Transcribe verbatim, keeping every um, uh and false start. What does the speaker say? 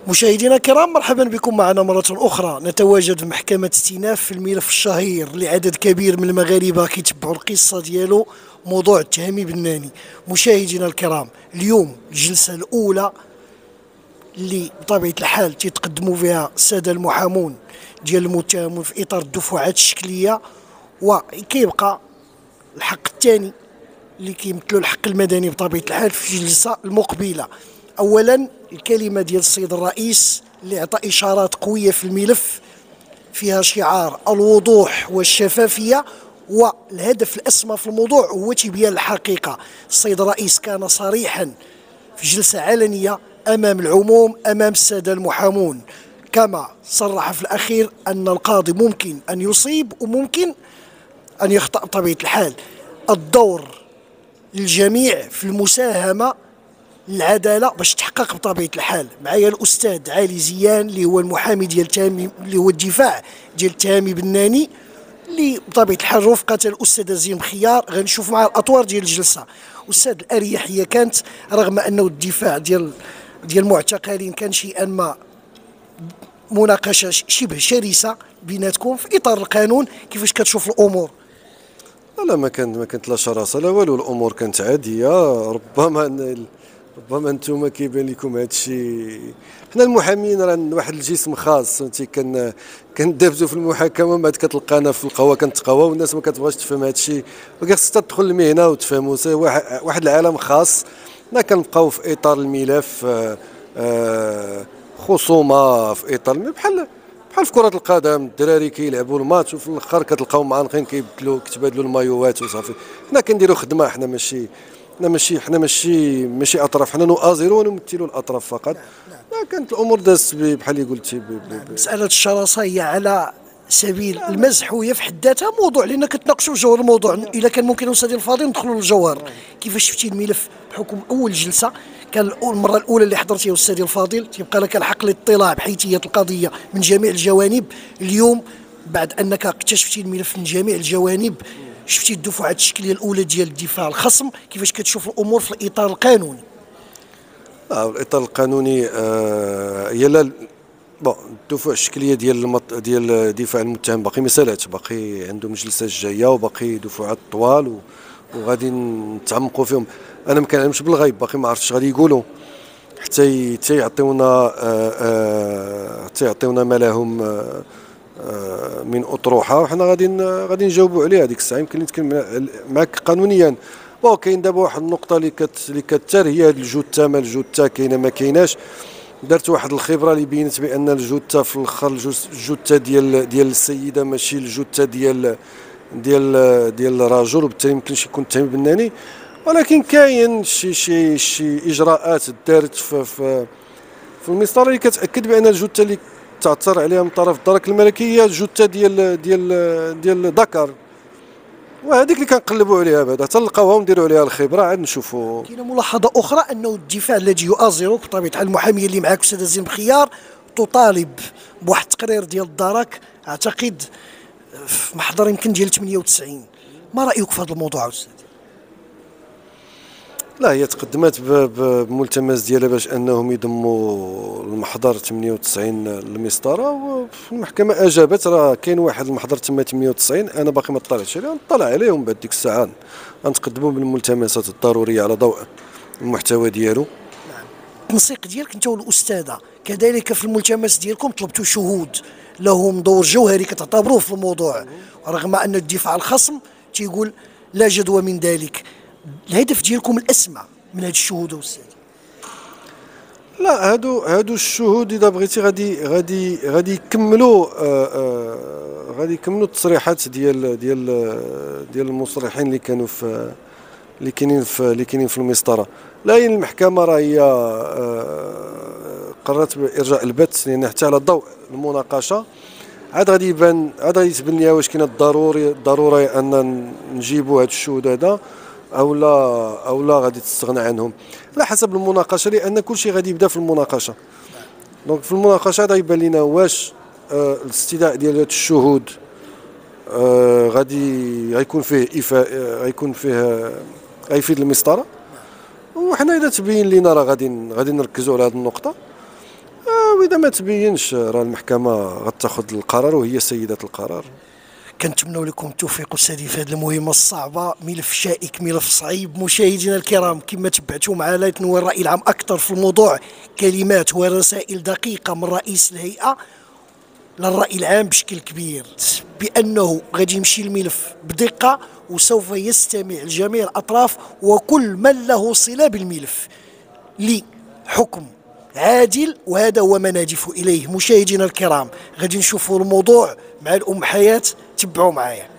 مشاهدينا الكرام، مرحبا بكم معنا مرة أخرى. نتواجد في محكمة استئناف في الملف الشهير لعدد كبير من المغاربة كيتبعوا القصة ديالو، موضوع التهامي بناني. مشاهدينا الكرام، اليوم الجلسة الأولى اللي بطبيعة الحال تيتقدموا فيها السادة المحامون ديال المتهمون في إطار الدفعات الشكلية، وكيبقى الحق الثاني اللي كيمثلوا الحق المدني بطبيعة الحال في الجلسة المقبلة. اولا الكلمه ديال السيد الرئيس اللي عطى اشارات قويه في الملف فيها شعار الوضوح والشفافيه، والهدف الاسمى في الموضوع هو تبيان الحقيقه. السيد الرئيس كان صريحا في جلسه علنيه امام العموم امام الساده المحامون، كما صرح في الاخير ان القاضي ممكن ان يصيب وممكن ان يخطئ بطبيعه الحال. الدور للجميع في المساهمه العداله باش تحقق بطبيعه الحال. معايا الاستاذ علي زيان اللي هو المحامي ديال تامي اللي هو الدفاع ديال تامي بناني، اللي بطبيعه الحال رفقه الاستاذ زين خيار. غنشوف معاه الاطوار ديال الجلسه. استاذ، الاريحيه كانت رغم انه الدفاع ديال ديال المعتقلين كان شيئا ما مناقشه شبه شرسه بيناتكم في اطار القانون، كيفاش كتشوف الامور؟ لا ما كانت ما كانت لا شراسه لا والو، الامور كانت عاديه. ربما ربما انتم كيبان لكم هذا الشيء. حنا المحامين راه واحد الجسم خاص، فهمتي، كان كندابزوا في المحاكمه، من بعد كتلقانا في القهوه كنتقهوى، والناس ما كتبغاش تفهم هذا الشيء، وخاصك تدخل المهنه وتفهموا. واحد العالم خاص. حنا كنبقاو في اطار الملف، آه، آه، خصومه في اطار بحال بحال في كره القدم، الدراري كيلعبوا الماتش وفي الاخر كتلقاو معانقين كيبدلوا كيتبادلوا المايوات وصافي. حنا كنديروا خدمه، حنا ماشي حنا ماشي حنا ماشي ماشي اطراف، حنا نؤازرون ونمثلوا الاطراف فقط. نعم. كانت الامور دازت بحال اللي قلتي. نعم. مساله الشراسه هي على سبيل المزح، وهي في حد ذاتها موضوع لان كتناقشوا جوهر الموضوع. الا كان ممكن استاذ الفاضل ندخلوا للجوهر. كيفاش شفتي الملف بحكم اول جلسه؟ كان المره الاولى اللي حضرتيها استاذ الفاضل، تيبقى لك الحق الاطلاع بحيثيه القضيه من جميع الجوانب. اليوم بعد انك اكتشفتي الملف من جميع الجوانب، شفتي الدفعات الشكليه الاولى ديال الدفاع الخصم، كيفاش كتشوف الامور في الاطار القانوني؟ اه الاطار القانوني آه هي لا بون الدفوع الشكليه ديال المط... ديال دفاع المتهم باقي ما سالاتش، باقي عندهم جلسات جايه وباقي دفعات طوال و... وغادي نتعمقوا فيهم. انا ما كنعلمش بالغيب، باقي ما عرفتش غادي يقولوا حتى حتى يعطيونا آه آه حتى يعطيونا ما لهم آه آه من اطروحه، وحنا غادي غادي نجاوبوا عليها هذيك الساعه. يمكن نتكلم معك قانونيا. بون كاين دابا واحد النقطه اللي كت اللي كتثار، هي هاد الجثه، ما الجثه كاينه ما كايناش. درت واحد الخبره اللي بينت بان الجثه في الاخر الجثه ديال ديال السيده ماشي الجثه ديال ديال ديال الرجل، وبالتالي يمكنش يكون تهم بناني. ولكن كاين شي شي شي اجراءات دارت في في في المسطره اللي كتاكد بان الجثه اللي تعثر عليها من طرف الدرك الملكيه هي الجثه ديال ديال ديال ذكر، وهذيك اللي كنقلبوا عليها بعدا حتى نلقاوها ونديروا عليها الخبره عاد نشوفوا. كاينه ملاحظه اخرى انه الدفاع الذي يؤازرك بطبيعه الحال المحاميه اللي معك استاذ زين بخيار تطالب بواحد التقرير ديال الدرك، اعتقد في محضر يمكن ديال ثمانية وتسعين. ما رايك في هذا الموضوع استاذ؟ لا، هي تقدمت بملتمس ديالها باش انهم يضموا المحضر ثمانية وتسعين للمسطره، والمحكمه اجابت. راه كاين واحد المحضر تما ثمانية وتسعين، انا باقي ما طلعتش عليه، نطلع عليه ومن بعد ديك الساعه غنتقدموا بالملتمسات الضروريه على ضوء المحتوى ديالو. نعم. التنسيق ديالك انت والاستاذه كذلك في الملتمس ديالكم طلبتوا شهود لهم دور جوهري كتعتبروه في الموضوع، رغم ان الدفاع الخصم تيقول لا جدوى من ذلك. الهدف ديالكم الاسمى من هاد الشهود استاذ؟ لا، هادو هادو الشهود اذا بغيتي غادي غادي غادي يكملوا آه آه غادي يكملوا التصريحات ديال ديال ديال المصرحين اللي كانوا في اللي كاينين في اللي كاينين في المسطره. لا، المحكمه راه هي آه قررت بارجاء البت، لان حتى على ضوء المناقشه عاد غادي يبان عاد غادي تبان ليها واش كاين الضروري الضروره ان نجيبوا هاد الشهود هذا او لا او لا غادي تستغنى عنهم على حسب المناقشه، لان كل شيء غادي يبدا في المناقشه. دونك في المناقشه غادي يبان لنا واش آه الاستدعاء ديال هاد الشهود آه غادي غيكون فيه إفاء آه غيكون فيه غيفيد المسطره. وحنا اذا تبين لنا راه غادي غادي نركزوا على هذه النقطه. واذا ما تبينش راه المحكمه غتاخذ القرار وهي سيده القرار. كنتمنوا لكم التوفيق استاذي في هذه المهمه الصعبه، ملف شائك ملف صعيب. مشاهدينا الكرام كما تبعتوا معنا لتنوير الراي العام اكثر في الموضوع، كلمات ورسائل دقيقه من رئيس الهيئه للراي العام بشكل كبير بانه غادي يمشي الملف بدقه وسوف يستمع لجميع الاطراف وكل من له صله بالملف لحكم عادل، وهذا هو ما نهدف اليه. مشاهدينا الكرام غادي نشوفوا الموضوع مع الام حياه، تبعوا معايا.